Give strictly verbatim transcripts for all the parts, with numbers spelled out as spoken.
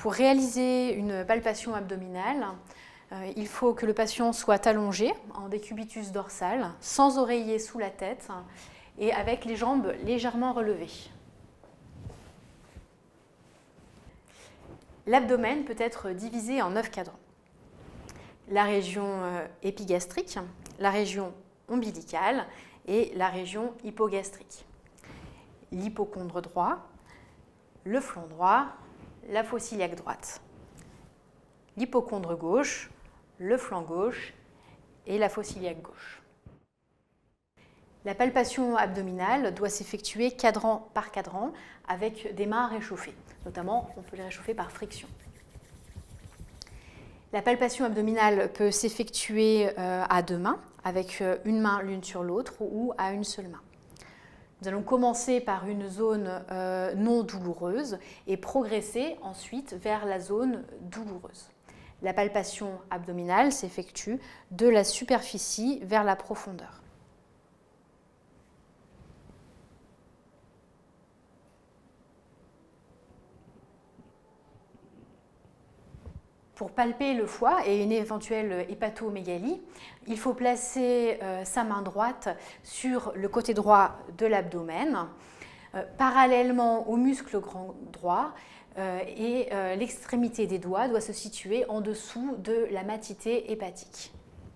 Pour réaliser une palpation abdominale, euh, il faut que le patient soit allongé en décubitus dorsal, sans oreiller sous la tête et avec les jambes légèrement relevées. L'abdomen peut être divisé en neuf cadrans. La région euh, épigastrique, la région ombilicale et la région hypogastrique. L'hypocondre droit, le flanc droit, la fosse iliaque droite. L'hypocondre gauche, le flanc gauche et la fosse iliaque gauche. La palpation abdominale doit s'effectuer cadran par cadran avec des mains réchauffées. Notamment, on peut les réchauffer par friction. La palpation abdominale peut s'effectuer euh, à deux mains, avec une main l'une sur l'autre ou à une seule main. Nous allons commencer par une zone euh, non douloureuse et progresser ensuite vers la zone douloureuse. La palpation abdominale s'effectue de la superficie vers la profondeur. Pour palper le foie et une éventuelle hépatomégalie, il faut placer euh, sa main droite sur le côté droit de l'abdomen, euh, parallèlement au muscle grand droit, euh, et euh, l'extrémité des doigts doit se situer en dessous de la matité hépatique.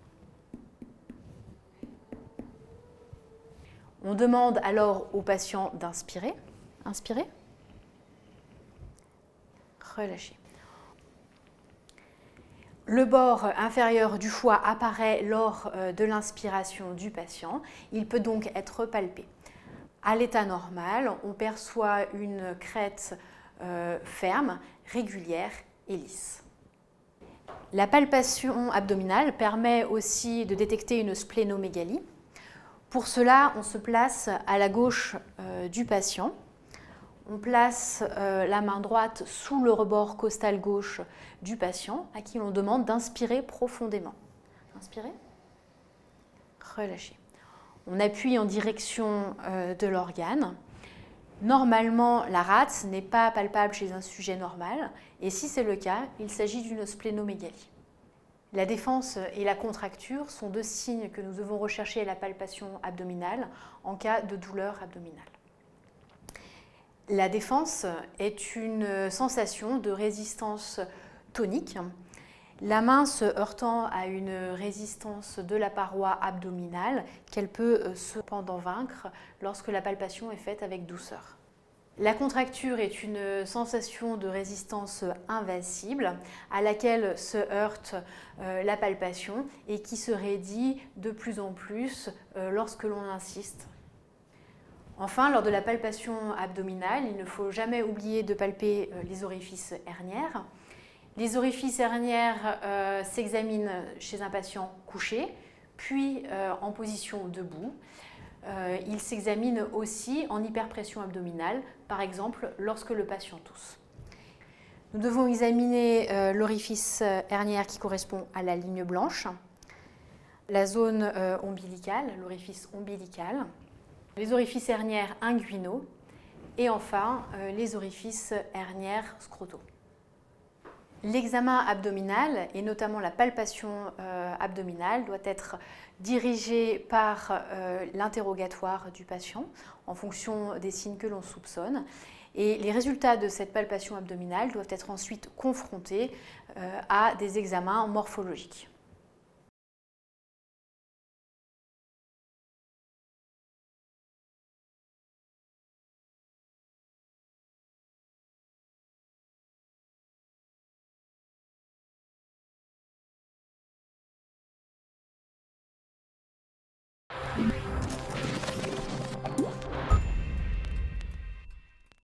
On demande alors au patient d'inspirer. Inspirez. Relâchez. Le bord inférieur du foie apparaît lors de l'inspiration du patient. Il peut donc être palpé. À l'état normal, on perçoit une crête euh, ferme, régulière et lisse. La palpation abdominale permet aussi de détecter une splénomégalie. Pour cela, on se place à la gauche euh, du patient. On place euh, la main droite sous le rebord costal gauche du patient, à qui l'on demande d'inspirer profondément. Inspirez. Relâchez. On appuie en direction euh, de l'organe. Normalement, la rate n'est pas palpable chez un sujet normal, et si c'est le cas, il s'agit d'une splénomégalie. La défense et la contracture sont deux signes que nous devons rechercher à la palpation abdominale en cas de douleur abdominale. La défense est une sensation de résistance tonique, la main se heurtant à une résistance de la paroi abdominale qu'elle peut cependant vaincre lorsque la palpation est faite avec douceur. La contracture est une sensation de résistance invincible à laquelle se heurte euh, la palpation et qui se raidit de plus en plus euh, lorsque l'on insiste. Enfin, lors de la palpation abdominale, il ne faut jamais oublier de palper euh, les orifices herniaires. Les orifices herniaires euh, s'examinent chez un patient couché, puis euh, en position debout. Euh, ils s'examinent aussi en hyperpression abdominale, par exemple lorsque le patient tousse. Nous devons examiner euh, l'orifice herniaire qui correspond à la ligne blanche, la zone euh, ombilicale, l'orifice ombilical, les orifices herniaires inguinaux et enfin euh, les orifices herniaires scrotaux. L'examen abdominal, et notamment la palpation euh, abdominale, doit être dirigé par euh, l'interrogatoire du patient en fonction des signes que l'on soupçonne. Et les résultats de cette palpation abdominale doivent être ensuite confrontés euh, à des examens morphologiques. Thank you.